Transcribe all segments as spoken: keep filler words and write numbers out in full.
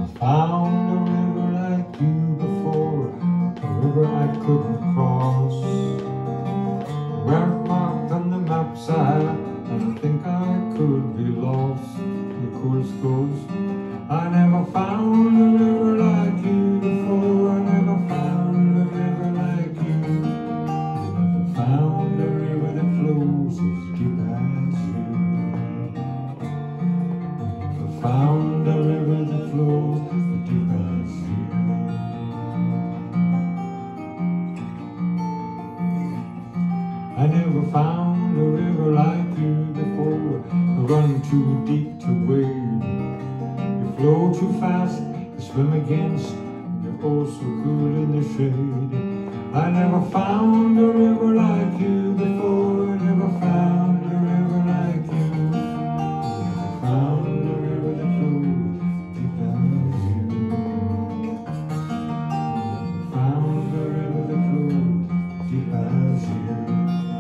Found a river like you before, a river I couldn't cross. Weren't marked on the map side, and I think I could be lost. The chorus goes, I never found a river like you before, I never found a river like you. I never found a river that flows as deep as you. I never found a river that flows as deep as you. I never found a river like you before, you run too deep to wade. You flow too fast to swim against, you're oh so good in the shade. I never found a river like you before, I never found a river like you. I never found a river that flows deep as you. I never found a river that flows deep as you.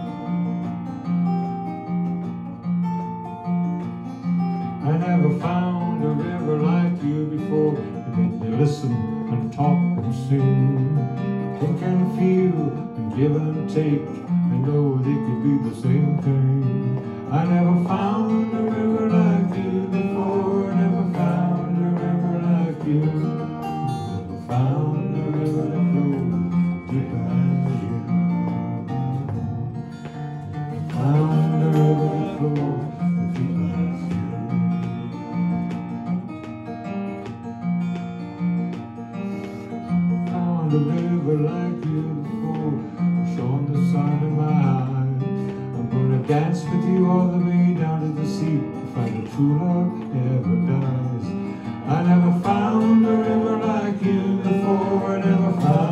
I never found a river like you before. You made me listen and talk and sing, think and feel and give and take. I know they could be the same thing. I never found a river like you before. I never found a river like you. I never found a river that flows deep as you. I found a river that flows deep as you. A river like you before, shone the sun in my eyes. I'm gonna dance with you all the way down to the sea to find a true love never dies. I never found a river like you before, I never found